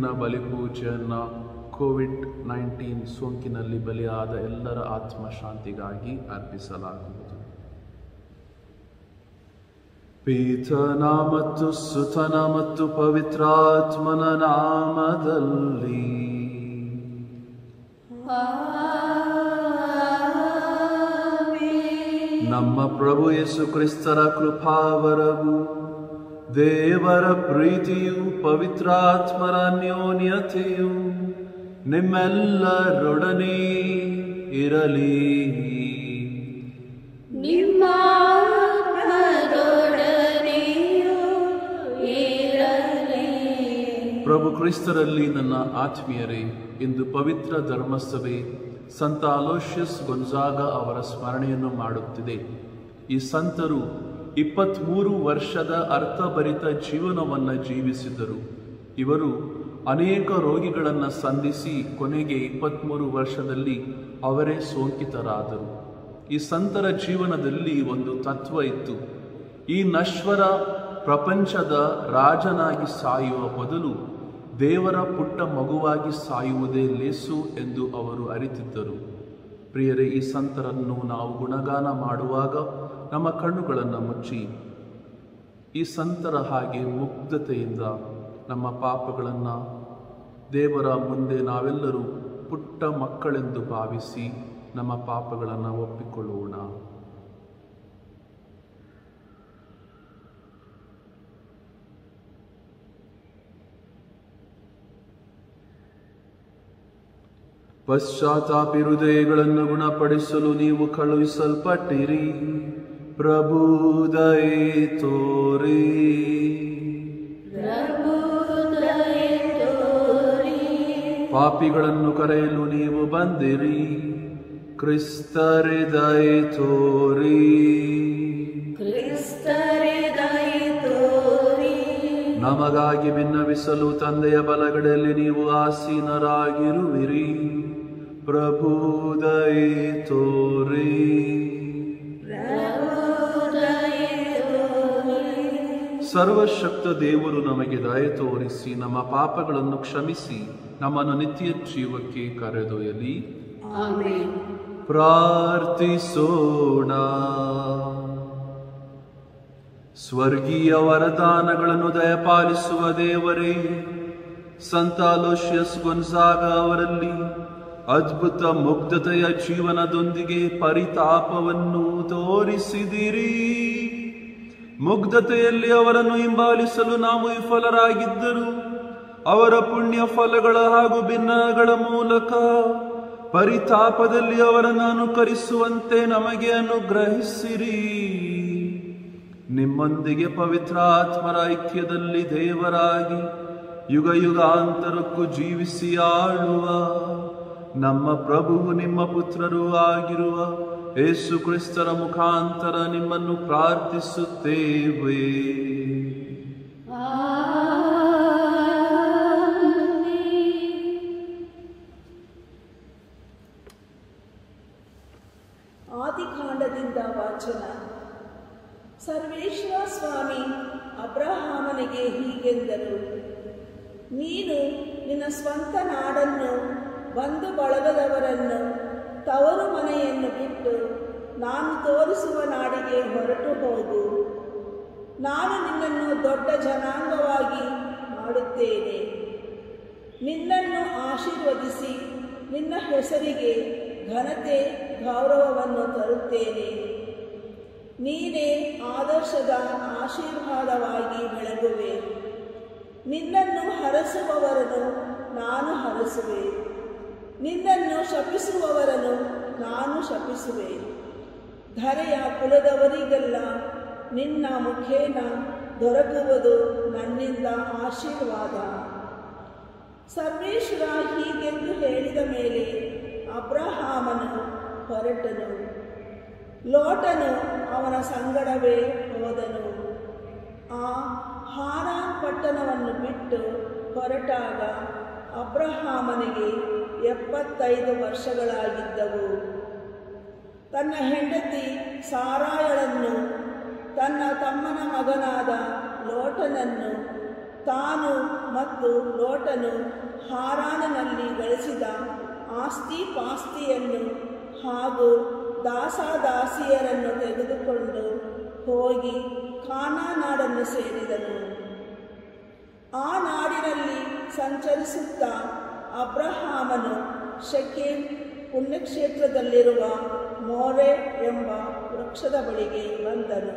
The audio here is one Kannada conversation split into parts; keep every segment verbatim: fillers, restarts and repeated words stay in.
ಇಂದಿನ ಬಲಿಪೂಜೆಯನ್ನು ಕೋವಿಡ್ ನೈನ್ಟೀನ್ ಸೋಂಕಿನಲ್ಲಿ ಬಲಿಯಾದ ಎಲ್ಲರ ಆತ್ಮಶಾಂತಿಗಾಗಿ ಅರ್ಪಿಸಲಾಗುವುದು. ಪಿತನ ಮತ್ತು ಸುತನ ಮತ್ತು ಪವಿತ್ರಾತ್ಮನ ನಾಮದಲ್ಲಿ ನಮ್ಮ ಪ್ರಭು ಯೇಸು ಕ್ರಿಸ್ತರ ಕೃಪಾವರವು, ದೇವರ ಪ್ರೀತಿಯು, ಪವಿತ್ರಾತ್ಮರ ಅನ್ಯೋನ್ಯತೆಯು ನಿಮ್ಮೆಲ್ಲರೊಡನೆ ಇರಲಿ. ನಿಮ್ಮ ಆತ್ಮದೊಡನೆಯೂ ಇರಲಿ. ಪ್ರಭು ಕ್ರಿಸ್ತರಲ್ಲಿ ನನ್ನ ಆತ್ಮೀಯರೇ, ಇಂದು ಪವಿತ್ರ ಧರ್ಮಸಭೆ ಸಂತ ಅಲೋಷಿಯಸ್ ಗೊನ್ಜಾಗ ಅವರ ಸ್ಮರಣೆಯನ್ನು ಮಾಡುತ್ತಿದೆ. ಈ ಸಂತರು ಇಪ್ಪತ್ತ್ಮೂರು ವರ್ಷದ ಅರ್ಥಭರಿತ ಜೀವನವನ್ನು ಜೀವಿಸಿದರು. ಇವರು ಅನೇಕ ರೋಗಿಗಳನ್ನು ಸಂಧಿಸಿ ಕೊನೆಗೆ ಇಪ್ಪತ್ತ್ಮೂರು ವರ್ಷದಲ್ಲಿ ಅವರೇ ಸೋಂಕಿತರಾದರು. ಈ ಸಂತರ ಜೀವನದಲ್ಲಿ ಒಂದು ತತ್ವ ಇತ್ತು. ಈ ನಶ್ವರ ಪ್ರಪಂಚದ ರಾಜನಾಗಿ ಸಾಯುವ ಬದಲು ದೇವರ ಪುಟ್ಟ ಮಗುವಾಗಿ ಸಾಯುವುದೇ ಲೇಸು ಎಂದು ಅವರು ಅರಿತಿದ್ದರು. ಪ್ರಿಯರೇ, ಈ ಸಂತರನ್ನು ನಾವು ಗುಣಗಾನ ಮಾಡುವಾಗ ನಮ್ಮ ಕಣ್ಣುಗಳನ್ನು ಮುಚ್ಚಿ ಈ ಸಂತರ ಹಾಗೆ ಮುಗ್ಧತೆಯಿಂದ ನಮ್ಮ ಪಾಪಗಳನ್ನು ದೇವರ ಮುಂದೆ ನಾವೆಲ್ಲರೂ ಪುಟ್ಟ ಮಕ್ಕಳೆಂದು ಭಾವಿಸಿ ನಮ್ಮ ಪಾಪಗಳನ್ನು ಒಪ್ಪಿಕೊಳ್ಳೋಣ. ಪಶ್ಚಾತ್ತಾಪಿ ಹೃದಯಗಳನ್ನು ಗುಣಪಡಿಸಲು ನೀವು ಕಳುಹಿಸಲ್ಪಟ್ಟಿರಿ. ಪ್ರಭು ದಯೆ ತೋರಿ. ಪಾಪಿಗಳನ್ನು ಕರೆಯಲು ನೀವು ಬಂದಿರಿ. ಕ್ರಿಸ್ತರೇ ದಯೆ ತೋರಿ. ನಮಗಾಗಿ ಭಿನ್ನವಿಸಲು ತಂದೆಯ ಬಲಗಡೆಯಲ್ಲಿ ನೀವು ಆಸೀನರಾಗಿರುವಿರಿ. ಪ್ರಭು ದಯೆ ತೋರಿ. ಸರ್ವಶಕ್ತ ದೇವರು ನಮಗೆ ದಯೆ ತೋರಿಸಿ ನಮ್ಮ ಪಾಪಗಳನ್ನು ಕ್ಷಮಿಸಿ ನಮ್ಮನ್ನು ನಿತ್ಯ ಜೀವಕ್ಕೆ ಕರೆದೊಯ್ಯಲಿ. ಪ್ರಾರ್ಥಿಸೋಣ. ಸ್ವರ್ಗೀಯ ವರದಾನಗಳನ್ನು ದಯಪಾಲಿಸುವ ದೇವರೇ, ಸಂತ ಅಲೋಷಿಯಸ್ ಗೊನ್ಜಾಗ ಅವರಲ್ಲಿ ಅದ್ಭುತ ಮುಗ್ಧತೆಯ ಜೀವನದೊಂದಿಗೆ ಪರಿತಾಪವನ್ನು ತೋರಿಸಿದಿರಿ. ಮುಗ್ಧತೆಯಲ್ಲಿ ಅವರನ್ನು ಹಿಂಬಾಲಿಸಲು ನಾವು ವಿಫಲರಾಗಿದ್ದರು. ಅವರ ಪುಣ್ಯ ಫಲಗಳ ಹಾಗೂ ಭಿನ್ನಗಳ ಮೂಲಕ ಪರಿತಾಪದಲ್ಲಿ ಅವರನ್ನು ಅನುಕರಿಸುವಂತೆ ನಮಗೆ ಅನುಗ್ರಹಿಸಿರಿ. ನಿಮ್ಮೊಂದಿಗೆ ಪವಿತ್ರ ಆತ್ಮರ ಐಕ್ಯದಲ್ಲಿ ದೇವರಾಗಿ ಯುಗ ಯುಗಾಂತರಕ್ಕೂ ಜೀವಿಸಿ ಆಳುವ ನಮ್ಮ ಪ್ರಭುವು ನಿಮ್ಮ ಪುತ್ರರೂ ಆಗಿರುವ ಯೇಸು ಕ್ರಿಸ್ತರ ಮುಖಾಂತರ ನಿಮ್ಮನ್ನು ಪ್ರಾರ್ಥಿಸುತ್ತೇವೆ. ಆದಿಕಾಂಡದಿಂದ ವಾಚನ. ಸರ್ವೇಶ್ವರ ಸ್ವಾಮಿ ಅಬ್ರಹಾಮನಿಗೆ ಹೀಗೆಂದರು: ನೀನು ನಿನ್ನ ಸ್ವಂತ ನಾಡನ್ನು, ಬಂಧು ಬಳಗದವರನ್ನು, ತವರು ಮನೆಯನ್ನು ಬಿಟ್ಟು ನಾನು ತೋರಿಸುವ ನಾಡಿಗೆ ಹೊರಟು ಹೋಗು. ನಾನು ನಿನ್ನನ್ನು ದೊಡ್ಡ ಜನಾಂಗವಾಗಿ ಮಾಡುತ್ತೇನೆ. ನಿನ್ನನ್ನು ಆಶೀರ್ವದಿಸಿ ನಿನ್ನ ಹೆಸರಿಗೆ ಘನತೆ ಗೌರವವನ್ನು ತರುತ್ತೇನೆ. ನೀನೇ ಆದರ್ಶದ ಆಶೀರ್ವಾದವಾಗಿ ಬೆಳಗುವೆ. ನಿನ್ನನ್ನು ಹರಸುವವರನ್ನು ನಾನು ಹರಸುವೆ, ನಿನ್ನನ್ನು ಶಪಿಸುವವರನ್ನು ನಾನು ಶಪಿಸುವೆ. ಧರೆಯ ಕುಲದವರಿಗೆಲ್ಲ ನಿನ್ನ ಮುಖೇನ ದೊರಕುವುದು ನನ್ನಿಂದ ಆಶೀರ್ವಾದ. ಸರ್ವೇಶ್ವರ ಹೀಗೆಂದು ಹೇಳಿದ ಮೇಲೆ ಅಬ್ರಹಾಮನು ಹೊರಟನು. ಲೋಟನು ಅವನ ಸಂಗಡವೇ ಹೋದನು. ಆ ಹಾರಾನ್ ಪಟ್ಟಣವನ್ನು ಬಿಟ್ಟು ಹೊರಟಾಗ ಅಬ್ರಹಾಮನಿಗೆ ಎಪ್ಪತ್ತೈದು ವರ್ಷಗಳಾಗಿದ್ದವು. ತನ್ನ ಹೆಂಡತಿ ಸಾರಾಯಳನ್ನು, ತನ್ನ ತಮ್ಮನ ಮಗನಾದ ಲೋಟನನ್ನು, ತಾನು ಮತ್ತು ಲೋಟನು ಹಾರಾನನಲ್ಲಿ ಗಳಿಸಿದ ಆಸ್ತಿ ಪಾಸ್ತಿಯನ್ನು ಹಾಗೂ ದಾಸಾದಾಸಿಯರನ್ನು ತೆಗೆದುಕೊಂಡು ಹೋಗಿ ಕಾನಾನ್ ನಾಡನ್ನು ಸೇರಿದನು. ಆ ನಾಡಿನಲ್ಲಿ ಸಂಚರಿಸುತ್ತಾ ಅಬ್ರಹಾಮನು ಶೆಕೆಮ್ ಪುಣ್ಯಕ್ಷೇತ್ರದಲ್ಲಿರುವ ಮೋರೆ ಎಂಬ ವೃಕ್ಷದ ಬಳಿಗೆ ಬಂದನು.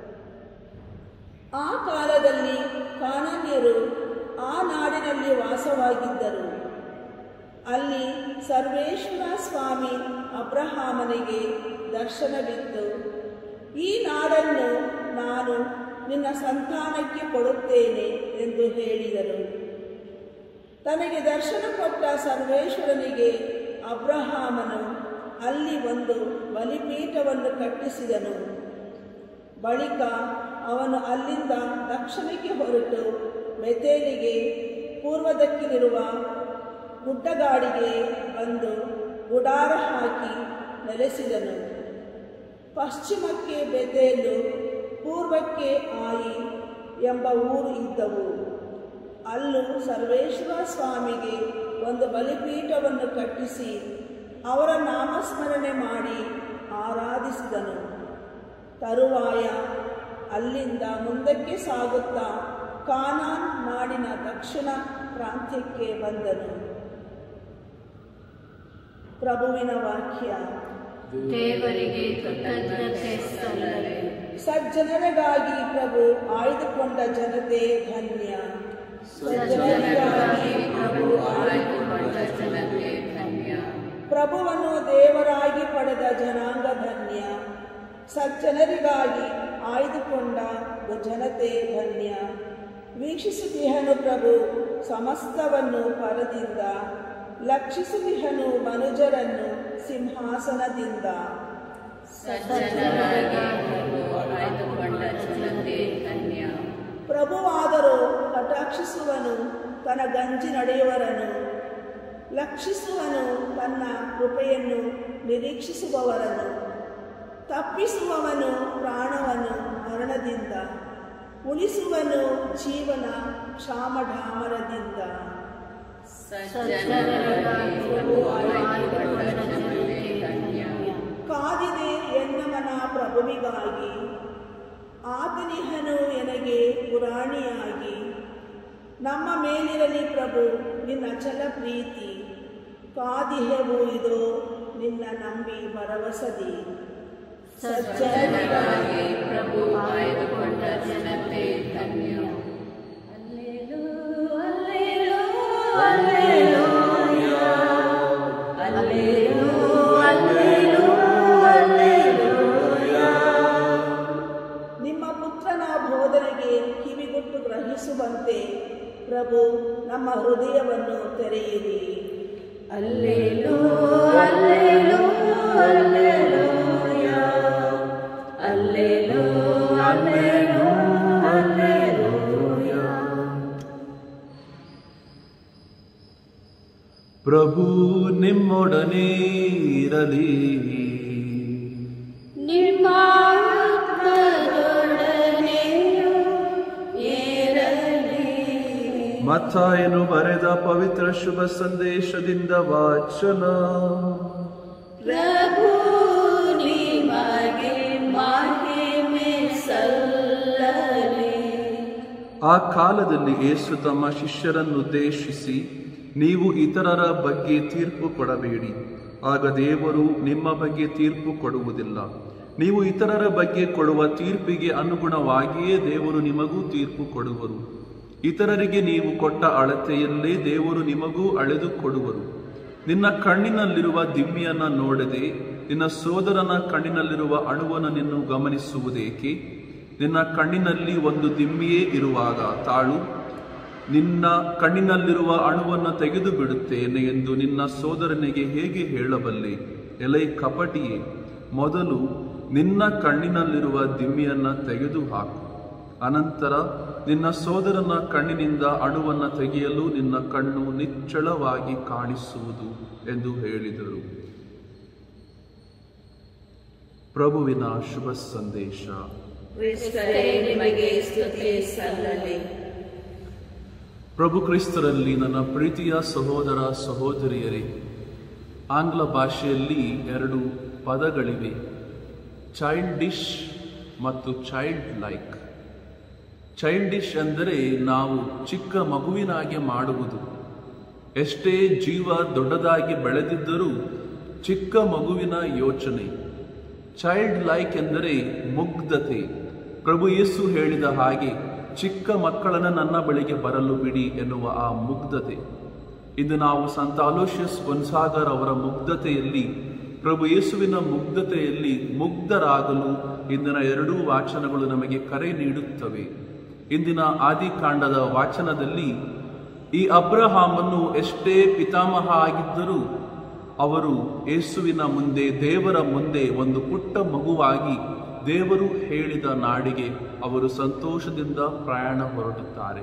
ಆ ಕಾಲದಲ್ಲಿ ಕಾನಾನ್ಯರು ಆ ನಾಡಿನಲ್ಲಿ ವಾಸವಾಗಿದ್ದರು. ಅಲ್ಲಿ ಸರ್ವೇಶ್ವರ ಸ್ವಾಮಿ ಅಬ್ರಹಾಮನಿಗೆ ದರ್ಶನವಿತ್ತು. ಈ ನಾಡನ್ನು ನಾನು ನಿನ್ನ ಸಂತಾನಕ್ಕೆ ಕೊಡುತ್ತೇನೆ ಎಂದು ಹೇಳಿದರು. ತನಗೆ ದರ್ಶನ ಕೊಟ್ಟ ಸರ್ವೇಶ್ವರನಿಗೆ ಅಬ್ರಹಾಮನು ಅಲ್ಲಿ ಒಂದು ಬಲಿಪೀಠವನ್ನು ಕಟ್ಟಿಸಿದನು. ಬಳಿಕ ಅವನು ಅಲ್ಲಿಂದ ದಕ್ಷಿಣಕ್ಕೆ ಹೊರಟು ಬೆತೇಲಿಗೆ ಪೂರ್ವದಕ್ಕಿರುವ ಗುಡ್ಡಗಾಡಿಗೆ ಬಂದು ಗುಡಾರ ಹಾಕಿ ನೆಲೆಸಿದನು. ಪಶ್ಚಿಮಕ್ಕೆ ಬೆತೇಲು, ಪೂರ್ವಕ್ಕೆ ಆಯಿ ಎಂಬ ಊರು ಇದ್ದವು. ಅಲ್ಲೂ ಸರ್ವೇಶ್ವರ ಸ್ವಾಮಿಗೆ ಒಂದು ಬಲಿಪೀಠವನ್ನು ಕಟ್ಟಿಸಿ ಅವರ ನಾಮಸ್ಮರಣೆ ಮಾಡಿ ಆರಾಧಿಸಿದನು. ತರುವಾಯ ಅಲ್ಲಿಂದ ಮುಂದಕ್ಕೆ ಸಾಗುತ್ತಾ ಕಾನಾನ್ ನಾಡಿನ ದಕ್ಷಿಣ ಪ್ರಾಂತ್ಯಕ್ಕೆ ಬಂದನು. ಪ್ರಭುವಿನ ವಾಕ್ಯ. ದೇವರಿಗೆ ಕೃತಜ್ಞತೆ ಸಲ್ಲಲಿ. ಸಜ್ಜನರಿಗಾಗಿ ಪ್ರಭು ಆಯ್ದುಕೊಂಡ ಜನತೆ ಧನ್ಯ. ಸಜ್ಜನರಿಗಾಗಿ ಪ್ರಭು ಆಯ್ದುಕೊಂಡ ಜನತೆ ಧನ್ಯ. ಪ್ರಭುವನ್ನು ದೇವರಾಗಿ ಪಡೆದ ಜನಾಂಗ ಧನ್ಯ. ಸಜ್ಜನರಿಗಾಗಿ ಆಯ್ದುಕೊಂಡ ಜನತೆ ಧನ್ಯ. ವೀಕ್ಷಿಸುತ್ತಿಹನು ಪ್ರಭು ಸಮಸ್ತವನ್ನು ಪರದಿಂದ, ಲಕ್ಷಿಸುತ್ತಿಹನು ಮನುಜರನ್ನು ಸಿಂಹಾಸನದಿಂದ. ಸಜ್ಜನರಾಗಿ ಪ್ರಭು ಆಯ್ದುಕೊಂಡ ಜನತೆ ಧನ್ಯ. ಪ್ರಭುವಾದರೂ ಕಟಾಕ್ಷಿಸುವನು ತನ್ನ ಗಂಜಿ ನಡೆಯುವರನು, ಲಕ್ಷಿಸುವನು ತನ್ನ ಕೃಪೆಯನ್ನು ನಿರೀಕ್ಷಿಸುವವರನು. ತಪ್ಪಿಸುವವನು ಪ್ರಾಣವನ್ನು ಮರಣದಿಂದ, ಉಳಿಸುವನು ಜೀವನ ಕ್ಷಾಮಢಾಮರದಿಂದ. ಸಜ್ಜನರಾಗಿ ಪ್ರಭು ಆಯ್ದುಕೊಂಡ ಜನತೆ ಧನ್ಯ. ಕಾದಿದೆ ಎನ್ನಮನ ಪ್ರಭುವಿಗಾಗಿ, ಆತನಿಹನು ಎನಗೆ ಪುರಾಣಿಯಾಗಿ. ನಮ್ಮ ಮೇಲಿರಲಿ ಪ್ರಭು ನಿನ್ನ ಅಚಲ ಪ್ರೀತಿ, ಕಾದಿಹೆವು ಇದೋ ನಿನ್ನ ನಂಬಿ ಭರವಸದಿ. ಸಜ್ಜನರಾಗಿ ಪ್ರಭು ಆಯ್ದುಕೊಂಡ ಜನತೆ ಧನ್ಯ. ನಿಮ್ಮ ಪುತ್ರನ ಬೋಧನೆಗೆ ಕಿವಿಗೊಟ್ಟು ಗ್ರಹಿಸುವಂತೆ ಪ್ರಭು ನಮ್ಮ ಹೃದಯವನ್ನು ತೆರೆಯಿರಿ. ಅಲ್ಲೇಲೂ ಅಲ್ಲೇಲೂ ಅಲ್ಲೇಲೂಯಾ, ಅಲ್ಲೇಲೂ ಅಲ್ಲೇಲೂ ಅಲ್ಲೇಲೂಯಾ. ಪ್ರಭು ನಿಮ್ಮೊಡನೆ ಇರಲಿ. ನಿಮ್ಮ ಆತ್ಮದೊಡನೆಯೂ ಇರಲಿ. ಮತ್ತಾಯನು ಬರೆದ ಪವಿತ್ರ ಶುಭ ಸಂದೇಶದಿಂದ ವಾಚನ. ಪ್ರಭು ನಿಮಗೆ ಮಹಿಮೆ ಸಲ್ಲಲಿ. ಆ ಕಾಲದಲ್ಲಿ ಯೇಸು ತಮ್ಮ ಶಿಷ್ಯರನ್ನುದ್ದೇಶಿಸಿ, ನೀವು ಇತರರ ಬಗ್ಗೆ ತೀರ್ಪು ಕೊಡಬೇಡಿ, ಆಗ ದೇವರು ನಿಮ್ಮ ಬಗ್ಗೆ ತೀರ್ಪು ಕೊಡುವುದಿಲ್ಲ. ನೀವು ಇತರರ ಬಗ್ಗೆ ಕೊಡುವ ತೀರ್ಪಿಗೆ ಅನುಗುಣವಾಗಿಯೇ ದೇವರು ನಿಮಗೂ ತೀರ್ಪು ಕೊಡುವರು. ಇತರರಿಗೆ ನೀವು ಕೊಟ್ಟ ಅಳತೆಯಲ್ಲೇ ದೇವರು ನಿಮಗೂ ಅಳೆದು ಕೊಡುವರು. ನಿನ್ನ ಕಣ್ಣಿನಲ್ಲಿರುವ ದಿಮ್ಮಿಯನ್ನ ನೋಡದೆ ನಿನ್ನ ಸೋದರನ ಕಣ್ಣಿನಲ್ಲಿರುವ ಅಣುವನ್ನು ನಿನ್ನ ಗಮನಿಸುವುದೇಕೆ? ನಿನ್ನ ಕಣ್ಣಿನಲ್ಲಿ ಒಂದು ದಿಮ್ಮಿಯೇ ಇರುವಾಗ ತಾಳು, ನಿನ್ನ ಕಣ್ಣಿನಲ್ಲಿರುವ ಅಣುವನ್ನು ತೆಗೆದು ಬಿಡುತ್ತೇನೆ ಎಂದು ನಿನ್ನ ಸೋದರನಿಗೆ ಹೇಗೆ ಹೇಳಬಲ್ಲೆ? ಎಲೈ ಕಪಟಿಯೇ, ಮೊದಲು ನಿನ್ನ ಕಣ್ಣಿನಲ್ಲಿರುವ ದಿಮ್ಮಿಯನ್ನ ತೆಗೆದು ಹಾಕು, ಅನಂತರ ನಿನ್ನ ಸೋದರನ ಕಣ್ಣಿನಿಂದ ಅಣುವನ್ನು ತೆಗೆಯಲು ನಿನ್ನ ಕಣ್ಣು ನಿಚ್ಚಳವಾಗಿ ಕಾಣಿಸುವುದು ಎಂದು ಹೇಳಿದರು. ಪ್ರಭುವಿನ ಶುಭ ಸಂದೇಶ. ಕ್ರಿಸ್ತರೇ, ನಿಮಗೆ ಸ್ತುತಿ ಸಲ್ಲಲಿ. ಪ್ರಭು ಕ್ರಿಸ್ತರಲ್ಲಿ ನನ್ನ ಪ್ರೀತಿಯ ಸಹೋದರ ಸಹೋದರಿಯರೇ, ಆಂಗ್ಲ ಭಾಷೆಯಲ್ಲಿ ಎರಡು ಪದಗಳಿವೆ, ಚೈಲ್ಡಿಶ್ ಮತ್ತು ಚೈಲ್ಡ್ ಲೈಕ್. ಚೈಲ್ಡಿಶ್ ಅಂದರೆ ನಾವು ಚಿಕ್ಕ ಮಗುವಿನಾಗೆ ಮಾಡುವುದು. ಎಷ್ಟೇ ಜೀವ ದೊಡ್ಡದಾಗಿ ಬೆಳೆದಿದ್ದರೂ ಚಿಕ್ಕ ಮಗುವಿನ ಯೋಚನೆ. ಚೈಲ್ಡ್ ಲೈಕ್ ಎಂದರೆ ಮುಗ್ಧತೆ. ಪ್ರಭು ಯೇಸು ಹೇಳಿದ ಹಾಗೆ, ಚಿಕ್ಕ ಮಕ್ಕಳನ್ನು ನನ್ನ ಬಳಿಗೆ ಬರಲು ಬಿಡಿ ಎನ್ನುವ ಆ ಮುಗ್ಧತೆ. ಇಂದು ನಾವು ಸಂತ ಅಲೋಷಿಯಸ್ ಗೊನ್ಸಾಗರ್ ಅವರ ಮುಗ್ಧತೆಯಲ್ಲಿ, ಪ್ರಭು ಯೇಸುವಿನ ಮುಗ್ಧತೆಯಲ್ಲಿ ಮುಗ್ಧರಾಗಲು ಇಂದಿನ ಎರಡೂ ವಾಚನಗಳು ನಮಗೆ ಕರೆ ನೀಡುತ್ತವೆ. ಇಂದಿನ ಆದಿಕಾಂಡದ ವಾಚನದಲ್ಲಿ ಈ ಅಬ್ರಹಾಮನು ಎಷ್ಟೇ ಪಿತಾಮಹ ಆಗಿದ್ದರೂ ಅವರು ಯೇಸುವಿನ ಮುಂದೆ, ದೇವರ ಮುಂದೆ ಒಂದು ಪುಟ್ಟ ಮಗುವಾಗಿ ದೇವರು ಹೇಳಿದ ನಾಡಿಗೆ ಅವರು ಸಂತೋಷದಿಂದ ಪ್ರಯಾಣ ಹೊರಡುತ್ತಾರೆ.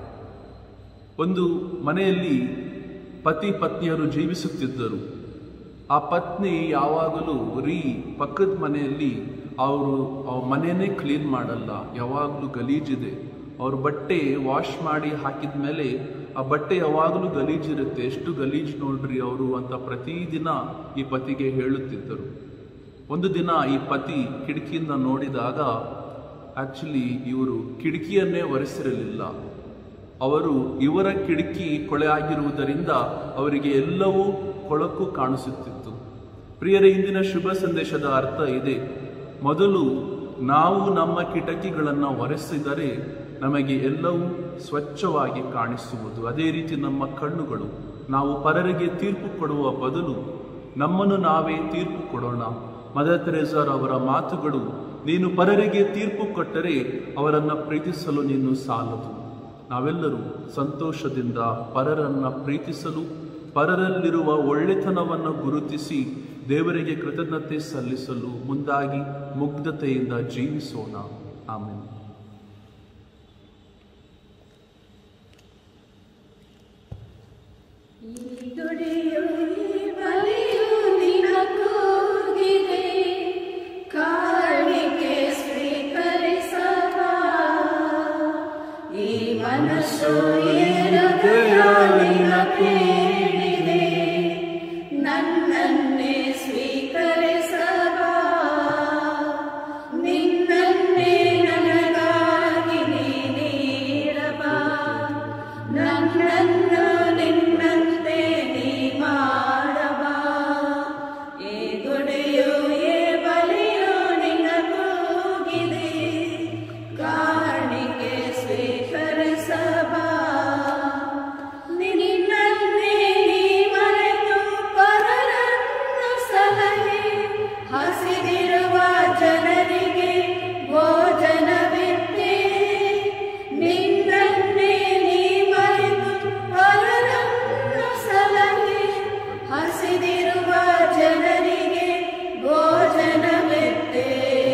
ಒಂದು ಮನೆಯಲ್ಲಿ ಪತಿ ಪತ್ನಿಯರು ಜೀವಿಸುತ್ತಿದ್ದರು. ಆ ಪತ್ನಿ ಯಾವಾಗಲೂ ರೀ ಪಕ್ಕದ ಮನೆಯಲ್ಲಿ ಅವರು ಅವ್ರ ಮನೆಯೇ ಕ್ಲೀನ್ ಮಾಡಲ್ಲ, ಯಾವಾಗಲೂ ಗಲೀಜಿದೆ. ಅವ್ರ ಬಟ್ಟೆ ವಾಶ್ ಮಾಡಿ ಹಾಕಿದ ಮೇಲೆ ಆ ಬಟ್ಟೆ ಯಾವಾಗಲೂ ಗಲೀಜಿರುತ್ತೆ, ಎಷ್ಟು ಗಲೀಜು ನೋಡ್ರಿ ಅವರು ಅಂತ ಪ್ರತಿದಿನ ಈ ಪತಿಗೆ ಹೇಳುತ್ತಿದ್ದರು. ಒಂದು ದಿನ ಈ ಪತಿ ಕಿಟಕಿಯಿಂದ ನೋಡಿದಾಗ ಆಕ್ಚುಲಿ ಇವರು ಕಿಟಕಿಯನ್ನೇ ಒರೆಸಿರಲಿಲ್ಲ. ಅವರು ಇವರ ಕಿಟಕಿ ಕೊಳೆ ಆಗಿರುವುದರಿಂದ ಅವರಿಗೆ ಎಲ್ಲವೂ ಕೊಳಕು ಕಾಣಿಸುತ್ತಿತ್ತು. ಪ್ರಿಯರೇ, ಇಂದಿನ ಶುಭ ಸಂದೇಶದ ಅರ್ಥ ಇದೆ. ಮೊದಲು ನಾವು ನಮ್ಮ ಕಿಟಕಿಗಳನ್ನು ಒರೆಸಿದರೆ ನಮಗೆ ಎಲ್ಲವೂ ಸ್ವಚ್ಛವಾಗಿ ಕಾಣಿಸುವುದು. ಅದೇ ರೀತಿ ನಮ್ಮ ಕಣ್ಣುಗಳು, ನಾವು ಪರರಿಗೆ ತೀರ್ಪು ಕೊಡುವ ಬದಲು ನಮ್ಮನ್ನು ನಾವೇ ತೀರ್ಪು ಕೊಡೋಣ. ಮದರ್ ತೆರೇಸಾ ಅವರ ಮಾತುಗಳು, ನೀನು ಪರರಿಗೆ ತೀರ್ಪು ಕೊಟ್ಟರೆ ಅವರನ್ನು ಪ್ರೀತಿಸಲು ನೀನು ಸಾಲದು. ನಾವೆಲ್ಲರೂ ಸಂತೋಷದಿಂದ ಪರರನ್ನು ಪ್ರೀತಿಸಲು, ಪರರಲ್ಲಿರುವ ಒಳ್ಳೆತನವನ್ನು ಗುರುತಿಸಿ ದೇವರಿಗೆ ಕೃತಜ್ಞತೆ ಸಲ್ಲಿಸಲು ಮುಂದಾಗಿ ಮುಗ್ಧತೆಯಿಂದ ಜೀವಿಸೋಣ. ಆಮೆನ್. ನನ್ನನ್ನೇ ಸ್ವೀಕರಿಸಬ, ನಿನ್ನನ್ನೇ ನನಗಾಗಿ ನೀಡಬ, ನನ್ನನ್ನು ನಿನ್ನಂತೆ ನೀ ಮಾಡಬ. ಈ ಗುಡಿಯು ಈ ಬಲಿಯು ನಿನ್ನ ಕೂಗಿದೆ, ಕಾಣಿಕೆ ಸ್ವೀಕರಿಸಬ. ನಿನ್ನನ್ನೇ ನೀ ಮರೆತು ಪರರನ್ನು ಸಲಹೆ, ಹಸಿದಿರುವ ಜನರಿಗೆ ಭೋಜನವಿತ್ತೆ. ನಿನ್ನನ್ನೇ ನೀ ಮರೆತು ಪರರನ್ನು ಸಲಹೆ, ಹಸಿದಿರುವ ಜನರಿಗೆ ಭೋಜನವಿತ್ತೆ.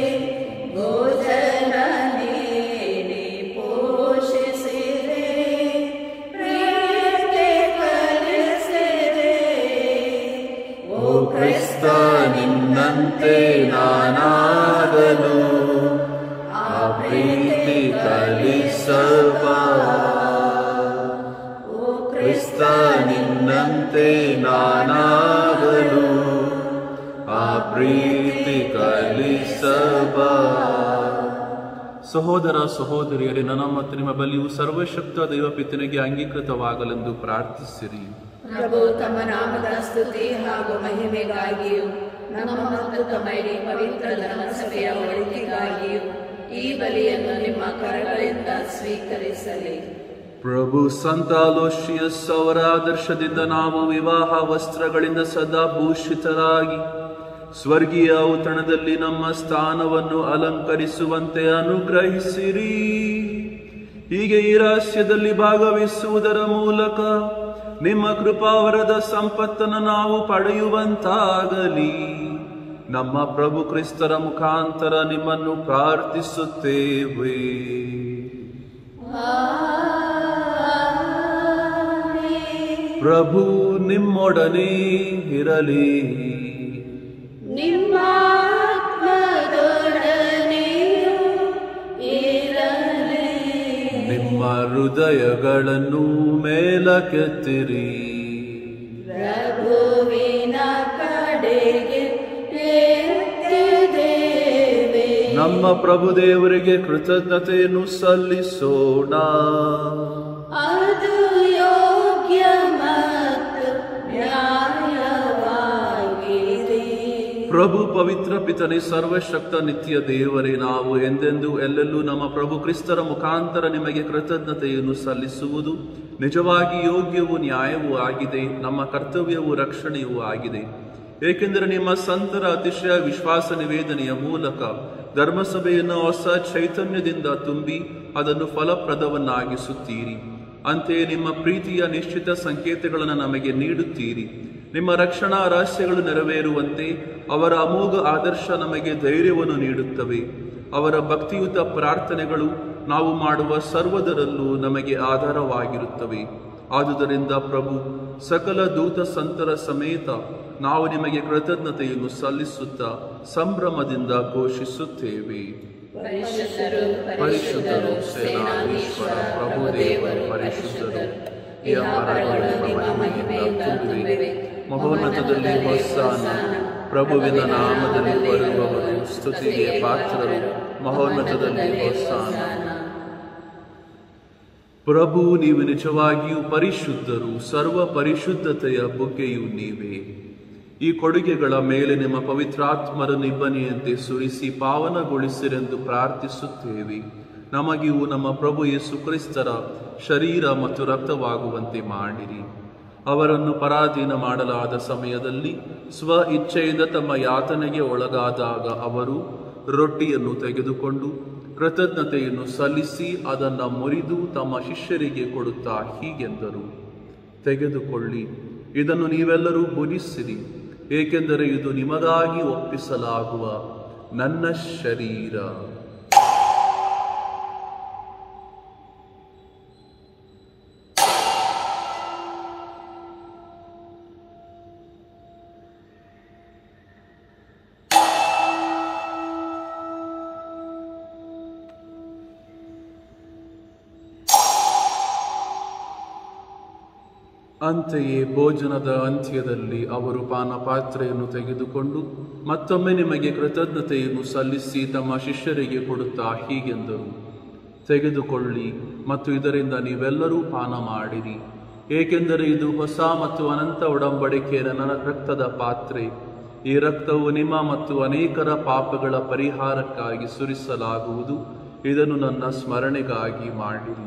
ಭೋಜನ ನೀಡಿ ಪೋಷಿಸಿದೆ, ಪ್ರಿಯತೆ ಕಲಿಸಿದೆ. ಓ ಕ್ರಿಸ್ತ, ನಿನ್ನಂತೆ ನಾನಾಗಲು ಆ ಪ್ರೀತಿ ಕಲಿಸಬ. ಓ ಕ್ರಿಸ್ತ, ನಿನ್ನಂತೆ ನಾನಾಗಲು ಆ ಪ್ರೀತಿ ಕಲಿಸಬ. ಸಹೋದರ ಸಹೋದರಿಯರೇ, ನನ್ನ ಮತ್ತು ನಿಮ್ಮ ಬಲಿಯು ಸರ್ವಶಕ್ತ ದೈವಪಿತನಿಗೆ ಅಂಗೀಕೃತವಾಗಲೆಂದು ಪ್ರಾರ್ಥಿಸಿರಿ. ಪ್ರಭು ತಮ್ಮ ನಾಮದ ಸ್ತುತಿ ಹಾಗೂ ಮಹಿಮೆಗಾಗಿಯೂ ನಮ್ಮ ಮತ್ತು ತಮ್ಮ ಇಡೀ ಪವಿತ್ರ ಧರ್ಮಸಭೆಯ ಒಳಿತಿಗಾಗಿಯೂ ಈ ಬಲಿಯನ್ನು ನಿಮ್ಮ ಕರಗಳಿಂದ ಸ್ವೀಕರಿಸಲಿ. ಪ್ರಭು ಸಂತ ಅಲೋಷಿಯಸ್ ಅವರ ಆದರ್ಶದಿಂದ ನಾವು ವಿವಾಹ ವಸ್ತ್ರಗಳಿಂದ ಸದಾ ಭೂಷಿತರಾಗಿ ಸ್ವರ್ಗೀಯ ಔತಣದಲ್ಲಿ ನಮ್ಮ ಸ್ಥಾನವನ್ನು ಅಲಂಕರಿಸುವಂತೆ ಅನುಗ್ರಹಿಸಿರಿ. ಹೀಗೆ ಈ ರಹಸ್ಯದಲ್ಲಿ ಭಾಗವಹಿಸುವುದರ ಮೂಲಕ ನಿಮ್ಮ ಕೃಪಾವರದ ಸಂಪತ್ತನ್ನು ನಾವು ಪಡೆಯುವಂತಾಗಲಿ. ನಮ್ಮ ಪ್ರಭು ಕ್ರಿಸ್ತರ ಮುಖಾಂತರ ನಿಮ್ಮನ್ನು ಪ್ರಾರ್ಥಿಸುತ್ತೇವೆ. ಪ್ರಭು ನಿಮ್ಮೊಡನೆ ಇರಲಿ. ನಿಮ್ಮ ಆತ್ಮದೊಡನೆಯೂ ಇರಲಿ. ನಿಮ್ಮ ನಿಮ್ಮ ಹೃದಯಗಳನ್ನು ಮೇಲಕ್ಕೆತ್ತಿರಿ. ಪ್ರಭುವಿನ ಕಡೆಗೆ ಎತ್ತಿದ್ದೇವೆ. ನಮ್ಮ ಪ್ರಭು ದೇವರಿಗೆ ಕೃತಜ್ಞತೆಯನ್ನು ಸಲ್ಲಿಸೋಣ. ಅದು ಯೋಗ್ಯ ಮತ್ತು ನ್ಯಾಯವಾಗಿದೆ. ಪ್ರಭು ಪವಿತ್ರ ಪಿತನೇ, ಸರ್ವಶಕ್ತ ನಿತ್ಯ ದೇವರೇ, ನಾವು ಎಂದೆಂದೂ ಎಲ್ಲೆಲ್ಲೂ ನಮ್ಮ ಪ್ರಭು ಕ್ರಿಸ್ತರ ಮುಖಾಂತರ ನಿಮಗೆ ಕೃತಜ್ಞತೆಯನ್ನು ಸಲ್ಲಿಸುವುದು ನಿಜವಾಗಿ ಯೋಗ್ಯವೂ ನ್ಯಾಯವೂ ಆಗಿದೆ. ನಮ್ಮ ಕರ್ತವ್ಯವೂ ರಕ್ಷಣೆಯೂ ಆಗಿದೆ. ಏಕೆಂದರೆ ನಿಮ್ಮ ಸಂತರ ಅತಿಶಯ ವಿಶ್ವಾಸ ನಿವೇದನೆಯ ಮೂಲಕ ಧರ್ಮಸಭೆಯನ್ನು ಹೊಸ ಚೈತನ್ಯದಿಂದ ತುಂಬಿ ಅದನ್ನು ಫಲಪ್ರದವನ್ನಾಗಿಸುತ್ತೀರಿ. ಅಂತೆಯೇ ನಿಮ್ಮ ಪ್ರೀತಿಯ ನಿಶ್ಚಿತ ಸಂಕೇತಗಳನ್ನು ನಮಗೆ ನೀಡುತ್ತೀರಿ. ನಿಮ್ಮ ರಕ್ಷಣಾ ರಹಸ್ಯಗಳು ನೆರವೇರುವಂತೆ ಅವರ ಅಮೋಘ ಆದರ್ಶ ನಮಗೆ ಧೈರ್ಯವನ್ನು ನೀಡುತ್ತವೆ. ಅವರ ಭಕ್ತಿಯುತ ಪ್ರಾರ್ಥನೆಗಳು ನಾವು ಮಾಡುವ ಸರ್ವದರಲ್ಲೂ ನಮಗೆ ಆಧಾರವಾಗಿರುತ್ತವೆ. ಆದುದರಿಂದ ಪ್ರಭು, ಸಕಲ ದೂತ ಸಂತರ ಸಮೇತ ನಾವು ನಿಮಗೆ ಕೃತಜ್ಞತೆಯನ್ನು ಸಲ್ಲಿಸುತ್ತಾ ಸಂಭ್ರಮದಿಂದ ಘೋಷಿಸುತ್ತೇವೆ. ಪರಿಶುದ್ಧರು, ಪರಿಶುದ್ಧರು, ಸೇನಾಧೀಶ್ವರ ಪ್ರಭುದೇವರು ಪರಿಶುದ್ಧರು. ಈ ಅಮರಗಳು ನಿಮ್ಮ ಮಹಿಮೆಯಿಂದ ತುಂಬಿವೆ. ಮಹೋನ್ನತದಲ್ಲಿ ಹೊಸ್ಸಾನ. ಪ್ರಭುವಿನ ನಾಮದಲ್ಲಿ ಬರುವವರು ಸ್ತುತಿಗೆ ಪಾತ್ರರು. ಮಹೋನ್ನತದಲ್ಲಿ ಹೊಸ್ಸಾನ. ಪ್ರಭು, ನೀವು ನಿಜವಾಗಿಯೂ ಪರಿಶುದ್ಧರು. ಸರ್ವ ಪರಿಶುದ್ಧತೆಯ ಬುಗ್ಗೆಯೂ ನೀವೇ. ಈ ಕೊಡುಗೆಗಳ ಮೇಲೆ ನಿಮ್ಮ ಪವಿತ್ರಾತ್ಮರ ನಿಬ್ಬನೆಯಂತೆ ಸುರಿಸಿ ಪಾವನಗೊಳಿಸಿರೆಂದು ಪ್ರಾರ್ಥಿಸುತ್ತೇವೆ. ನಮಗಿವು ನಮ್ಮ ಪ್ರಭು ಯೇಸು ಕ್ರಿಸ್ತರ ಶರೀರ ಮತ್ತು ರಕ್ತವಾಗುವಂತೆ ಮಾಡಿರಿ. ಅವರನ್ನು ಪರಾಧೀನ ಮಾಡಲಾದ ಸಮಯದಲ್ಲಿ ಸ್ವ ಇಚ್ಛೆಯಿಂದ ತಮ್ಮ ಯಾತನೆಗೆ ಒಳಗಾದಾಗ ಅವರು ರೊಟ್ಟಿಯನ್ನು ತೆಗೆದುಕೊಂಡು ಕೃತಜ್ಞತೆಯನ್ನು ಸಲ್ಲಿಸಿ ಅದನ್ನು ಮುರಿದು ತಮ್ಮ ಶಿಷ್ಯರಿಗೆ ಕೊಡುತ್ತಾ ಹೀಗೆಂದರು, ತೆಗೆದುಕೊಳ್ಳಿ, ಇದನ್ನು ನೀವೆಲ್ಲರೂ ಭುಜಿಸಿರಿ, ಏಕೆಂದರೆ ಇದು ನಿಮಗಾಗಿ ಒಪ್ಪಿಸಲಾಗುವ ನನ್ನ ಶರೀರ. ಅಂತೆಯೇ ಭೋಜನದ ಅಂತ್ಯದಲ್ಲಿ ಅವರು ಪಾನಪಾತ್ರೆಯನ್ನು ತೆಗೆದುಕೊಂಡು ಮತ್ತೊಮ್ಮೆ ನಿಮಗೆ ಕೃತಜ್ಞತೆಯನ್ನು ಸಲ್ಲಿಸಿ ತಮ್ಮ ಶಿಷ್ಯರಿಗೆ ಕೊಡುತ್ತಾ ಹೀಗೆಂದರು, ತೆಗೆದುಕೊಳ್ಳಿ ಮತ್ತು ಇದರಿಂದ ನೀವೆಲ್ಲರೂ ಪಾನ ಮಾಡಿರಿ, ಏಕೆಂದರೆ ಇದು ಹೊಸ ಮತ್ತು ಅನಂತ ಒಡಂಬಡಿಕೆಯ ನನ್ನ ರಕ್ತದ ಪಾತ್ರೆ. ಈ ರಕ್ತವು ನಿಮ್ಮ ಮತ್ತು ಅನೇಕರ ಪಾಪಗಳ ಪರಿಹಾರಕ್ಕಾಗಿ ಸುರಿಸಲಾಗುವುದು. ಇದನ್ನು ನನ್ನ ಸ್ಮರಣೆಗಾಗಿ ಮಾಡಿರಿ.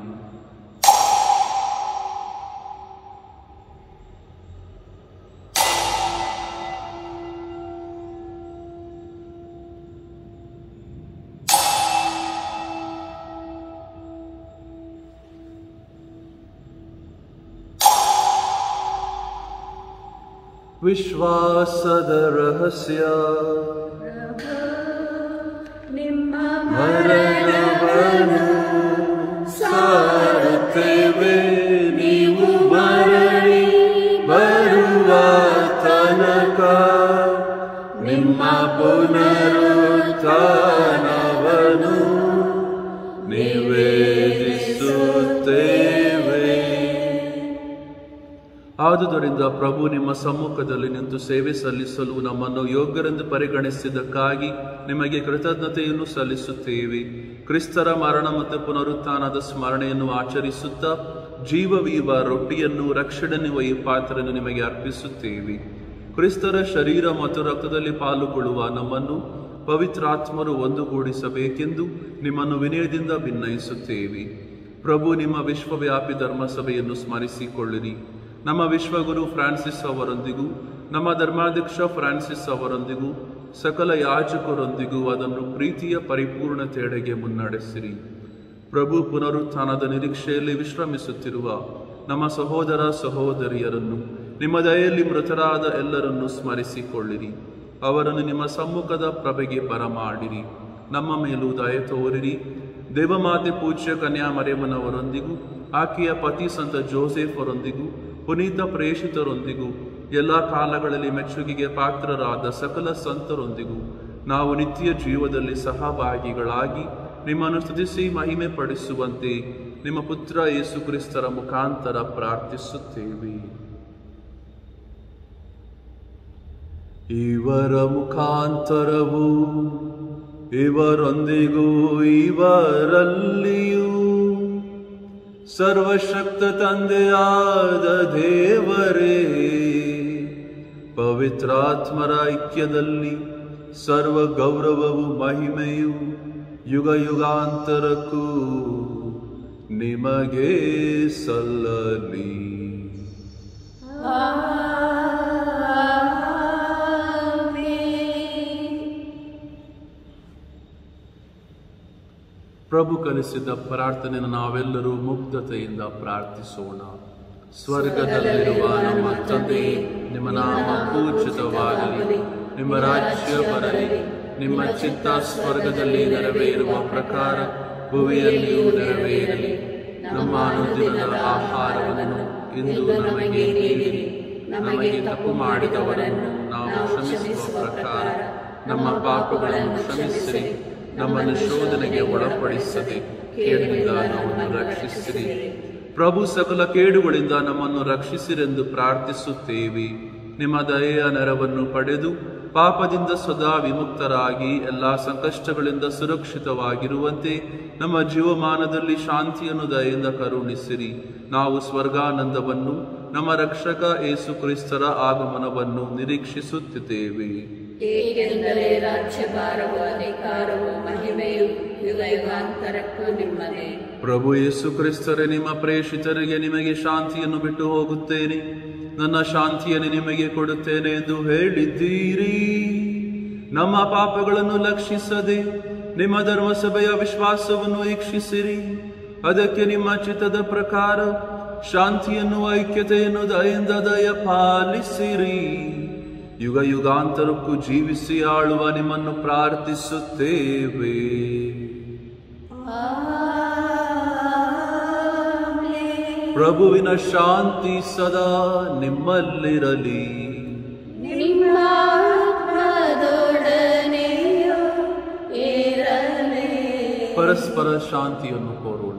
ವಿಶ್ವಾಸದ ರಹಸ್ಯ. ನಿಮ್ಮ ಮರಣವನ್ನು ಸಾರುತ್ತೇವೆ, ನೀವು ಮರಳಿ ಬರುವ ತನಕ ನಿಮ್ಮ ಪುನರುತ್ಥಾನವನ್ನು ನಿವೇದಿಸುತ್ತೇವೆ. ಆದುದರಿಂದ ಪ್ರಭು ನಿಮ್ಮ ಸಮ್ಮುಖದಲ್ಲಿ ನಿಂತು ಸೇವೆ ಸಲ್ಲಿಸಲು ನಮ್ಮನ್ನು ಯೋಗ್ಯರೆಂದು ಪರಿಗಣಿಸಿದ್ದಕ್ಕಾಗಿ ನಿಮಗೆ ಕೃತಜ್ಞತೆಯನ್ನು ಸಲ್ಲಿಸುತ್ತೇವೆ. ಕ್ರಿಸ್ತರ ಮರಣ ಮತ್ತು ಪುನರುತ್ಥಾನದ ಸ್ಮರಣೆಯನ್ನು ಆಚರಿಸುತ್ತಾ ಜೀವವೀವ ರೊಟ್ಟಿಯನ್ನು ರಕ್ಷಣೆಯುವ ಈ ಪಾತ್ರವನ್ನು ನಿಮಗೆ ಅರ್ಪಿಸುತ್ತೇವೆ. ಕ್ರಿಸ್ತರ ಶರೀರ ಮತ್ತು ರಕ್ತದಲ್ಲಿ ಪಾಲುಗೊಳ್ಳುವ ನಮ್ಮನ್ನು ಪವಿತ್ರಾತ್ಮರು ಒಂದುಗೂಡಿಸಬೇಕೆಂದು ನಿಮ್ಮನ್ನು ವಿನಯದಿಂದ ಭಿನ್ನಯಿಸುತ್ತೇವೆ. ಪ್ರಭು, ನಿಮ್ಮ ವಿಶ್ವವ್ಯಾಪಿ ಧರ್ಮಸಭೆಯನ್ನು ಸ್ಮರಿಸಿಕೊಳ್ಳಿರಿ. ನಮ್ಮ ವಿಶ್ವಗುರು ಫ್ರಾನ್ಸಿಸ್ ಅವರೊಂದಿಗೂ ನಮ್ಮ ಧರ್ಮಾಧ್ಯಕ್ಷ ಫ್ರಾನ್ಸಿಸ್ ಅವರೊಂದಿಗೂ ಸಕಲ ಯಾಜಕರೊಂದಿಗೂ ಅದನ್ನು ಪ್ರೀತಿಯ ಪರಿಪೂರ್ಣತೆಯೆಡೆಗೆ ಮುನ್ನಡೆಸಿರಿ. ಪ್ರಭು, ಪುನರುತ್ಥಾನದ ನಿರೀಕ್ಷೆಯಲ್ಲಿ ವಿಶ್ರಮಿಸುತ್ತಿರುವ ನಮ್ಮ ಸಹೋದರ ಸಹೋದರಿಯರನ್ನು ನಿಮ್ಮ ದಯೆಯಲ್ಲಿ ಮೃತರಾದ ಎಲ್ಲರನ್ನೂ ಸ್ಮರಿಸಿಕೊಳ್ಳಿರಿ. ಅವರನ್ನು ನಿಮ್ಮ ಸಮ್ಮುಖದ ಪ್ರಭೆಗೆ ಬರಮಾಡಿರಿ. ನಮ್ಮ ಮೇಲೂ ದಯೆ ತೋರಿರಿ. ದೇವಮಾತೆ ಪೂಜ್ಯ ಕನ್ಯಾ ಮರಿಯಮ್ಮನವರೊಂದಿಗೂ ಆಕೆಯ ಪತಿ ಸಂತ ಜೋಸೆಫ್ ಅವರೊಂದಿಗೂ ಪುನೀತ ಪ್ರೇಷಿತರೊಂದಿಗೂ ಎಲ್ಲ ಕಾಲಗಳಲ್ಲಿ ಮೆಚ್ಚುಗೆಗೆ ಪಾತ್ರರಾದ ಸಕಲ ಸಂತರೊಂದಿಗೂ ನಾವು ನಿತ್ಯ ಜೀವದಲ್ಲಿ ಸಹಭಾಗಿಗಳಾಗಿ ನಿಮ್ಮನ್ನು ಸ್ತುತಿಸಿ ಮಹಿಮೆ ಪಡಿಸುವಂತೆ ನಿಮ್ಮ ಪುತ್ರ ಯೇಸು ಕ್ರಿಸ್ತರ ಮುಖಾಂತರ ಪ್ರಾರ್ಥಿಸುತ್ತೇವೆ. ಇವರ ಮುಖಾಂತರವು ಇವರೊಂದಿಗೂ ಇವರಲ್ಲಿಯೂ ಸರ್ವಶಕ್ತ ತಂದೆಯಾದ ದೇವರೇ, ಪವಿತ್ರಾತ್ಮರ ಐಕ್ಯದಲ್ಲಿ ಸರ್ವ ಗೌರವವು ಮಹಿಮೆಯು ಯುಗ ಯುಗಾಂತರಕ್ಕೂ ನಿಮಗೆ ಸಲ್ಲಲಿ. ಪ್ರಭು ಕಲಿಸಿದ ಪ್ರಾರ್ಥನೆಯನ್ನು ನಾವೆಲ್ಲರೂ ಮುಗ್ಧತೆಯಿಂದ ಪ್ರಾರ್ಥಿಸೋಣ. ಸ್ವರ್ಗದಲ್ಲಿರುವ ನಮ್ಮ ತಂದೆಯೇ, ನಿಮ್ಮ ನಾಮ ಪೂಜಿತವಾಗಲಿ, ನಿಮ್ಮ ರಾಜ್ಯ ಬರಲಿ, ನಿಮ್ಮ ಚಿತ್ತ ಸ್ವರ್ಗದಲ್ಲಿ ನೆರವೇರುವ ಪ್ರಕಾರ ಭುವಿಯಲ್ಲಿಯೂ ನೆರವೇರಲಿ. ನಮ್ಮ ಅನುದಿನದ ಆಹಾರವನ್ನು ಇಂದು ನಮಗೆ ನೀಡಿರಿ. ನಮಗೆ ತಪ್ಪು ಮಾಡಿದವರನ್ನು ನಾವು ಕ್ಷಮಿಸುವ ಪ್ರಕಾರ ನಮ್ಮ ಪಾಪಗಳನ್ನು ಕ್ಷಮಿಸಿರಿ. ನಮ್ಮನ್ನು ಶೋಧನೆಗೆ ಒಳಪಡಿಸದೆ ಕೇಡಿನಿಂದ ನಮ್ಮನ್ನು ರಕ್ಷಿಸಿರಿ. ಪ್ರಭು ಸಕಲ ಕೇಡುಗಳಿಂದ ನಮ್ಮನ್ನು ರಕ್ಷಿಸಿರೆಂದು ಪ್ರಾರ್ಥಿಸುತ್ತೇವೆ. ನಿಮ್ಮ ದಯೆಯ ನೆರವನ್ನು ಪಡೆದು ಪಾಪದಿಂದ ಸದಾ ವಿಮುಕ್ತರಾಗಿ ಎಲ್ಲಾ ಸಂಕಷ್ಟಗಳಿಂದ ಸುರಕ್ಷಿತವಾಗಿರುವಂತೆ ನಮ್ಮ ಜೀವಮಾನದಲ್ಲಿ ಶಾಂತಿಯನ್ನು ದಯೆಯಿಂದ ಕರುಣಿಸಿರಿ. ನಾವು ಸ್ವರ್ಗಾನಂದವನ್ನು, ನಮ್ಮ ರಕ್ಷಕ ಯೇಸು ಕ್ರಿಸ್ತರ ಆಗಮನವನ್ನು ನಿರೀಕ್ಷಿಸುತ್ತಿದ್ದೇವೆ. ಏಕೆಂದರೆ ರಾಜ್ಯಭಾರವು, ಅಧಿಕಾರವು, ಮಹಿಮೆಯು ಯುಗ ಯುಗಾಂತರಕ್ಕೂ ನಿಮ್ಮದೇ. ಪ್ರಭು ಯೇಸು ಕ್ರಿಸ್ತರೇ, ನಿಮ್ಮ ಪ್ರೇಷಿತರಿಗೆ ನಿಮಗೆ ಶಾಂತಿಯನ್ನು ಬಿಟ್ಟು ಹೋಗುತ್ತೇನೆ, ನನ್ನ ಶಾಂತಿಯನ್ನು ನಿಮಗೆ ಕೊಡುತ್ತೇನೆ ಎಂದು ಹೇಳಿದ್ದೀರಿ. ನಮ್ಮ ಪಾಪಗಳನ್ನು ಲಕ್ಷಿಸದೆ ನಿಮ್ಮ ಧರ್ಮಸಭೆಯ ವಿಶ್ವಾಸವನ್ನು ವೀಕ್ಷಿಸಿರಿ. ಅದಕ್ಕೆ ನಿಮ್ಮ ಚಿತ್ತದ ಪ್ರಕಾರ ಶಾಂತಿಯನ್ನು, ಐಕ್ಯತೆಯನ್ನು ದಯೆಯಿಂದ ದಯ ಪಾಲಿಸಿರಿ. ಯುಗ ಯುಗಾಂತರಕ್ಕೂ ಜೀವಿಸಿ ಆಳುವ ನಿಮ್ಮನ್ನು ಪ್ರಾರ್ಥಿಸುತ್ತೇವೆ. ಪ್ರಭುವಿನ ಶಾಂತಿ ಸದಾ ನಿಮ್ಮಲ್ಲಿರಲಿ. ಪರಸ್ಪರ ಶಾಂತಿಯನ್ನು ಕೋರೋಣ.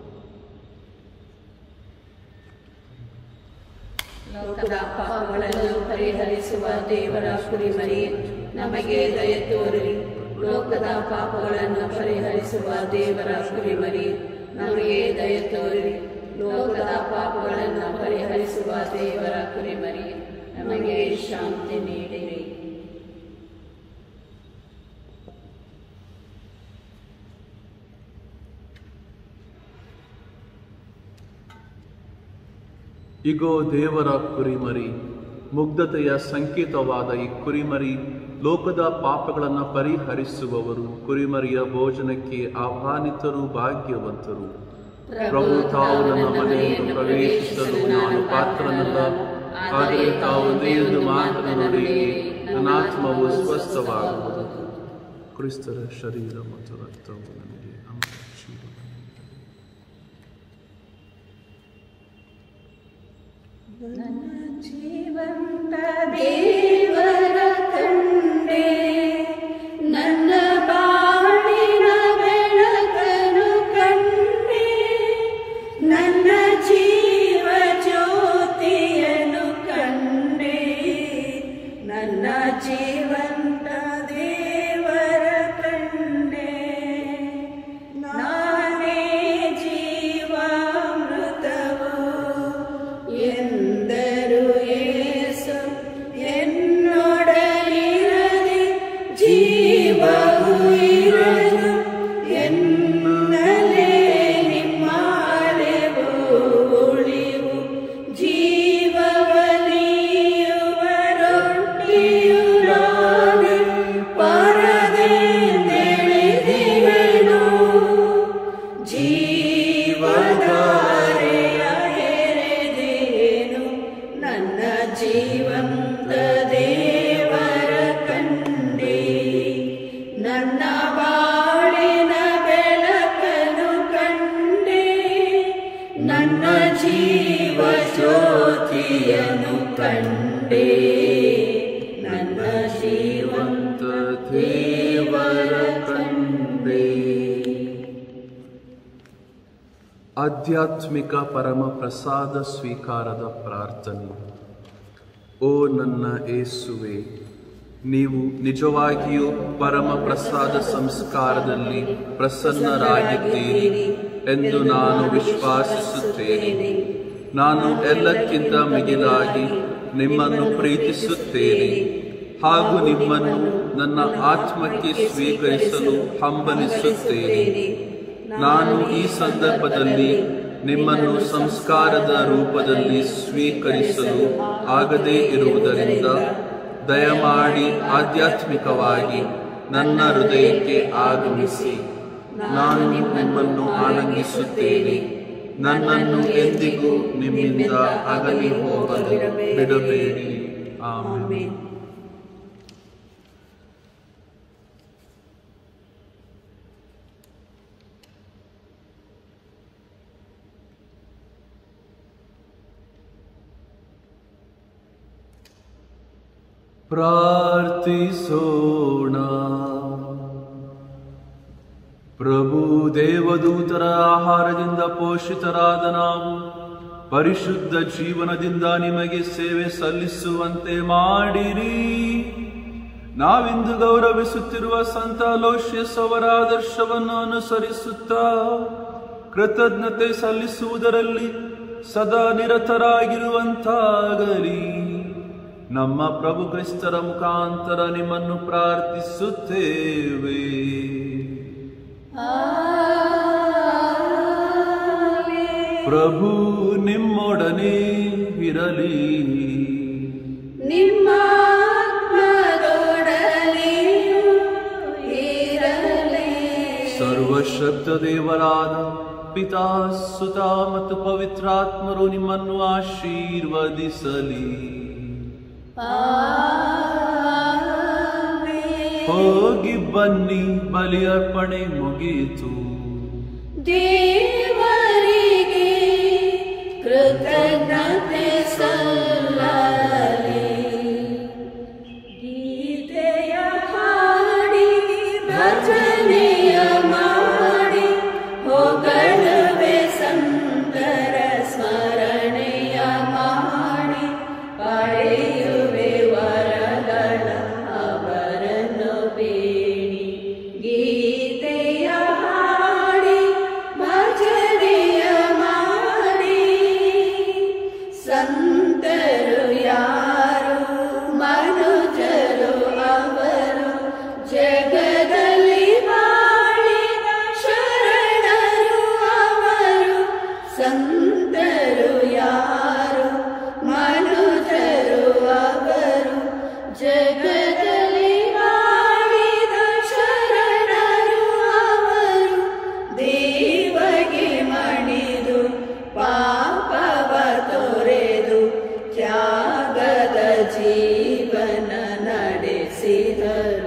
ಲೋಕದ ಪಾಪಗಳನ್ನು ಪರಿಹರಿಸುವ ದೇವರ ಕುರಿಮರಿಯೇ, ನಮಗೆ ದಯೆ ತೋರಿರಿ. ಲೋಕದ ಪಾಪಗಳನ್ನು ಪರಿಹರಿಸುವ ದೇವರ ಕುರಿಮರಿಯೇ, ನಮಗೆ ದಯೆ ತೋರಿರಿ. ಲೋಕದ ಪಾಪಗಳನ್ನು ಪರಿಹರಿಸುವ ದೇವರ ಕುರಿಮರಿಯೇ, ನಮಗೆ ಶಾಂತಿ ನೀಡಿರಿ. ಇಗೋ ದೇವರ ಕುರಿಮರಿ, ಮುಗ್ಧತೆಯ ಸಂಕೇತವಾದ ಈ ಕುರಿಮರಿ ಲೋಕದ ಪಾಪಗಳನ್ನು ಪರಿಹರಿಸುವವರು. ಕುರಿಮರಿಯ ಭೋಜನಕ್ಕೆ ಆಹ್ವಾನಿತರು ಭಾಗ್ಯವಂತರು. ಪ್ರಭು ತಾವು ನನ್ನ ಮನೆಯನ್ನು ಪ್ರವೇಶಿಸಲು ನಾನು ಪಾತ್ರನಲ್ಲ, ಆದರೆ ತಾವು ದೇವರು ಮಾತ್ರ ನುಡಿ ನನ್ನ ಆತ್ಮವು ಸ್ವಸ್ಥವಾಗುವುದು. ಕ್ರಿಸ್ತರ ಶರೀರ ಮತ್ತು ರಕ್ತವು ನನಗೆ ಅಮರ ಜೀವ. ನನ್ನ ಜೀವಂತ ದೇವರ ಕಂಡೆ, ನನ್ನ ಬಾಳಿನ ಬೆಳಕನ್ನು ಕಂಡೆ, ನನ್ನ ಜೀವ ಜ್ಯೋತಿಯನ್ನು ಕಂಡೆ, ನನ್ನ ಜೀವಂತ ದೇವರ ಕಂಡೆ. ನಾನೇ ಜೀವಾಮೃತವು ಎಂದರು ಯೇಸು, ಎನ್ನೊಡನಿರದೆ ಜೀವವು ಇರದು ಎನ್ನಲೇ ನಿಮ್ಮಾಲೆವು ಉಳಿವು. ಜೀವವಲಿಯುವ ರೊಟ್ಟಿಯು ನಾನೇ, ಪರದೆಂದೆಳೆದಿವೆನು. ಜೀವಧಾರೆಯ ಎರೆದೇನು, ನನ್ನ ಜೀವಂತ ದೇವರ ಕಂಡೆ. ನನ್ನ ಬಾಳಿನ ಬೆಳಕನ್ನು ಕಂಡೆ, ನನ್ನ ಜೀವ ಜ್ಯೋತಿಯನ್ನು ಕಂಡೆ, ನನ್ನ ಜೀವಂತ ದೇವರ ಕಂಡೆ. ಆಧ್ಯಾತ್ಮಿಕ ಪರಮ ಪ್ರಸಾದ ಸ್ವೀಕಾರದ ಪ್ರಾರ್ಥನೆ. ಓ ನನ್ನ ಯೇಸುವೆ, ನೀವು ನಿಜವಾಗಿಯೂ ಪರಮ ಪ್ರಸಾದ ಸಂಸ್ಕಾರದಲ್ಲಿ ಪ್ರಸನ್ನರಾಗಿದ್ದೀರಿ ಎಂದು ನಾನು ವಿಶ್ವಾಸಿಸುತ್ತೇನೆ. ನಾನು ಎಲ್ಲಕ್ಕಿಂತ ಮಿಗಿಲಾಗಿ ನಿಮ್ಮನ್ನು ಪ್ರೀತಿಸುತ್ತೇನೆ ಹಾಗೂ ನಿಮ್ಮನ್ನು ನನ್ನ ಆತ್ಮಕ್ಕೆ ಸ್ವೀಕರಿಸಲು ಹಂಬಲಿಸುತ್ತೇನೆ. ನಾನು ಈ ಸಂದರ್ಭದಲ್ಲಿ ನಿಮ್ಮನ್ನು ಸಂಸ್ಕಾರದ ರೂಪದಲ್ಲಿ ಸ್ವೀಕರಿಸಲು ಆಗದೇ ಇರುವುದರಿಂದ ದಯಮಾಡಿ ಆಧ್ಯಾತ್ಮಿಕವಾಗಿ ನನ್ನ ಹೃದಯಕ್ಕೆ ಆಗಮಿಸಿ. ನಾನು ನಿಮ್ಮನ್ನು ಆನಂದಿಸುತ್ತೇನೆ. ನನ್ನನ್ನು ಎಂದಿಗೂ ನಿಮ್ಮಿಂದ ಅಗಲಿ ಹೋಗಲು ಬಿಡಬೇಡಿ. ಆಮೆನ್. ಪ್ರಾರ್ಥಿಸೋಣ. ಪ್ರಭು ದೇವದೂತರ ಆಹಾರದಿಂದ ಪೋಷಿತರಾದ ನಾವು ಪರಿಶುದ್ಧ ಜೀವನದಿಂದ ನಿಮಗೆ ಸೇವೆ ಸಲ್ಲಿಸುವಂತೆ ಮಾಡಿರಿ. ನಾವಿಂದು ಗೌರವಿಸುತ್ತಿರುವ ಸಂತ ಅಲೋಷಿಯಸ್ ಅವರ ಆದರ್ಶವನ್ನು ಅನುಸರಿಸುತ್ತಾ ಕೃತಜ್ಞತೆ ಸಲ್ಲಿಸುವುದರಲ್ಲಿ ಸದಾ ನಿರತರಾಗಿರುವಂತಾಗಲಿ. ನಮ್ಮ ಪ್ರಭು ಕ್ರಿಸ್ತರ ಮುಖಾಂತರ ನಿಮ್ಮನ್ನು ಪ್ರಾರ್ಥಿಸುತ್ತೇವೆ. ಪ್ರಭು ನಿಮ್ಮೊಡನೆ ಇರಲಿ. ನಿಮ್ಮ ಆತ್ಮದೊಡನೆಯೂ ಇರಲಿ. ಸರ್ವಶಕ್ತ ದೇವರಾದ ಪಿತಾ, ಸುತ ಮತ್ತು ಪವಿತ್ರಾತ್ಮರು ನಿಮ್ಮನ್ನು ಆಶೀರ್ವದಿಸಲಿ. ಹೋಗಿ ಬನ್ನಿ, ಬಲಿಯರ್ಪಣೆ ಮುಗಿಯಿತು. ದೇವರಿಗೆ ಕೃತಜ್ಞತೆ ಸಲ್ಲಲಿ. ಗೀತೆಯ ಹಾಡಿ ಭಜನೆಯ ಮಾಡಿ ಹೊಗಳುವೆ ಸಂತರ ಸ್ಮರಣೆಯ ಮಾಡಿ ಪಡೆಯುವೆ ವರಗಳ ಅವರನ್ನು ಬೇಡಿ. ಗೀತೆಯ ಹಾಡಿ ಭಜನೆಯ ಮಾಡಿ ಸಂತರು ಯಾರು ಮನುಜರು ಅವರು ಜಗದಲ್ಲಿ ಬಾಳಿದ ಶರಣರು ಅವರು. ಸಂತರು ಯಾರು ಮನುಜರು ಅವರು ಜಗದಲ್ಲಿ ಬಾಳಿದ ಶರಣರು ಅವರು. ದೇವಗೆ ಮಣಿದು ಪಾಪವ ತೊರೆದು ತ್ಯಾಗದ ಜೀವನ ನಡೆಸಿದರು.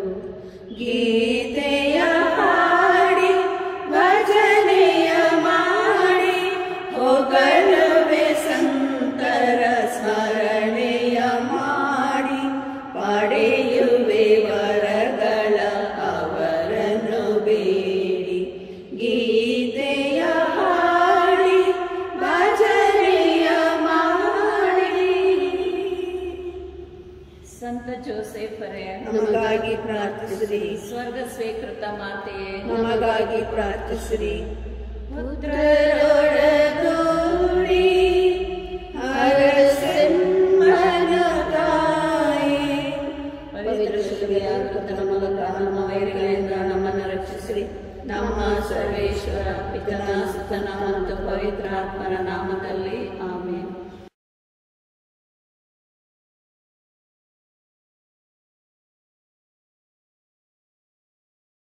ಗೀತೆಯ ಹಾಡಿ ಭಜನೆಯ ಮಾಡಿ ಹೊಗಳುವೆ ಸಂತರ ಸ್ಮರಣೆಯ ಮಾಡಿ ಪಡೆಯುವೆ ವರಗಳ ಅವರನ್ನು ಬೇಡಿ. ಗೀತೆಯ ಹಾಡಿ ಭಜನೆಯ ಮಾಡಿ. ಸಂತ ಜೋಸೆಫರೇ, ನಮಗಾಗಿ ಪ್ರಾರ್ಥಿಸಿರಿ. ಸ್ವರ್ಗ ಸ್ವೀಕೃತ ಮಾತೆಯೇ, ನಮಗಾಗಿ ಪ್ರಾರ್ಥಿಸಿರಿ. ಪುತ್ರರೊಡಗೂಡಿ ಹರಸೆಮ್ಮನ ತಾಯಿ, ಪವಿತ್ರ ಶಿಲುಬೆಯಾದ ಕರ್ತನ ಮೂಲಕ ನಮ್ಮ ವೈರಿಗಳಿಂದ ನಮ್ಮನ್ನು ರಕ್ಷಿಸಿರಿ. ನಮ್ಮ ಸರ್ವೇಶ್ವರ ಪಿತನ ಸುತನ ಮತ್ತು ಪವಿತ್ರಾತ್ಮನ ನಾಮದಲ್ಲಿ ಆಮೆನ್.